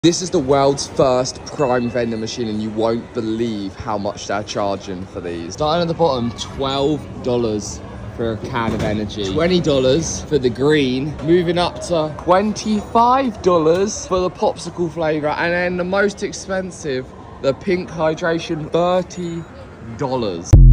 This is the world's first prime vending machine and you won't believe how much they're charging for these. Starting at the bottom, $12 for a can of energy. $20 for the green, moving up to $25 for the popsicle flavor, and then the most expensive, the pink hydration, $30.